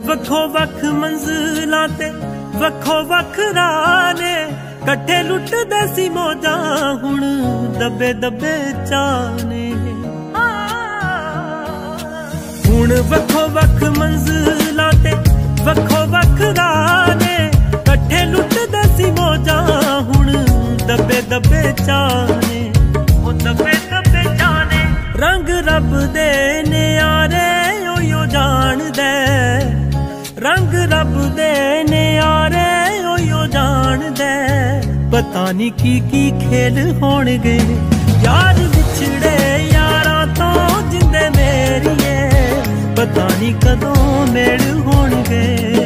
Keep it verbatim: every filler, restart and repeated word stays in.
ਵੱਖੋ ਵੱਖ ਮੰਜ਼ਿਲਾਂ ਤੇ ਵੱਖੋ ਵੱਖ ਰਾਹ ਨੇ, ਇਕੱਠੇ ਲੁੱਟਦੇ ਸੀ ਮੌਜਾਂ ਹੁਣ ਦੱਬੇ ਦੱਬੇ ਚਾਅ ਨੇ। ਹੁਣ ਵੱਖੋ ਵੱਖ ਮੰਜ਼ਿਲਾਂ ਤੇ ਵੱਖੋ ਵੱਖ ਰਾਹ ਨੇ, ਇਕੱਠੇ ਲੁੱਟਦੇ ਸੀ ਮੌਜਾਂ ਹੁਣ ਦੱਬੇ ਦੱਬੇ ਚਾਅ ਨੇ, ਉਹ ਦੱਬੇ ਦੱਬੇ ਚਾਅ ਨੇ। ਰੰਗ ਰੱਬ ਦੇ ਨਿਆਰੇ ਓਯੋ ਜਾਣਦਾ, ਰੰਗ ਰੱਬ ਦੇ ਨਿਆਰੇ ਓਯੋ ਜਾਣਦਾ। ਪਤਾ ਨੀ ਕੀ ਕੀ ਖੇਲ ਹੋਣਗੇ, ਯਾਰ ਵਿਛੜੇ ਯਾਰਾਂ ਤੋਂ ਜਿੰਦੇ ਮੇਰੀਏ, ਪਤਾ ਨੀ ਕਦੋਂ ਮੇਲ ਹੋਣਗੇ।